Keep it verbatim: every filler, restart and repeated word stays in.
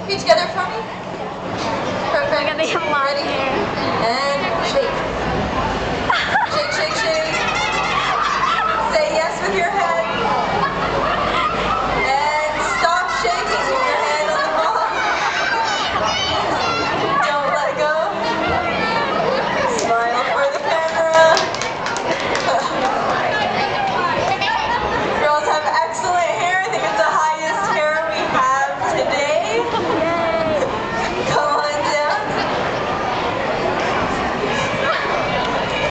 feet together for me. Perfect. Look at the long Ready? hair. And shake. Shake, shake, shake.